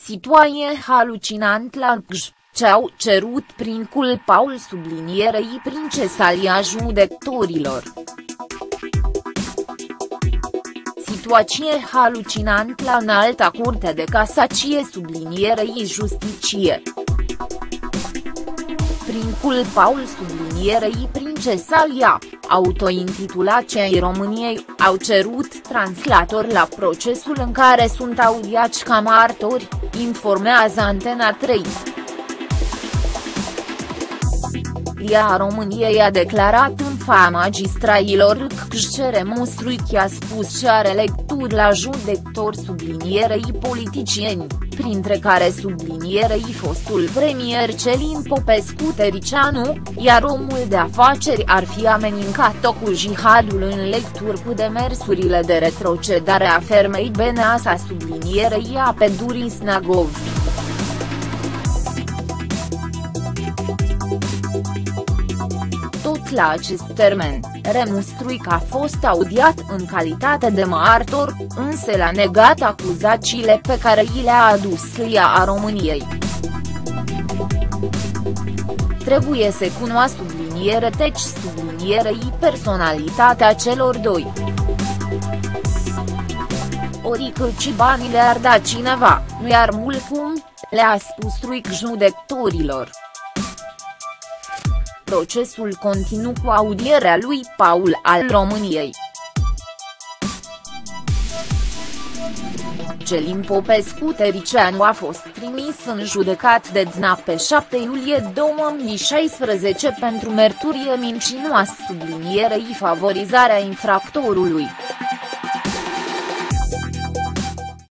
Situație halucinant la Cluj, ce au cerut prin culpaul sublinierei princesalia judecătorilor. Situație halucinant la Înalta Curte de Casacie sublinierei Justiție. Prin culpaul sublinierei princesalia, autointitulat Cei României, au cerut translatori la procesul în care sunt audiați ca martori, informează Antena 3. Ria României a declarat în fața magistrailor că cere Mustruichi a spus că are lecturi la judecători sublinierei politicieni, printre care sublinierei fostul premier Călin Popescu-Tăriceanu, iar omul de afaceri ar fi amenincat-o cu jihadul în lecturi cu demersurile de retrocedare a fermei Beneasa sublinierei a Pedurii Snagov. Tot la acest termen, Mustruichi a fost audiat în calitate de martor, însă l-a negat acuzațiile pe care i le-a adus Ria României. Trebuie să cunoască sublinierei personalitatea celor doi. Orică ci banii le-ar da cineva, nu iar mult cum, le-a spus Struic judecătorilor. Procesul continuu cu audierea lui Paul al României. Călin Popescu-Tăriceanu a fost trimis în judecat de DNA pe 7 iulie 2016 pentru mărturie mincinoasă sublinierei favorizarea infractorului.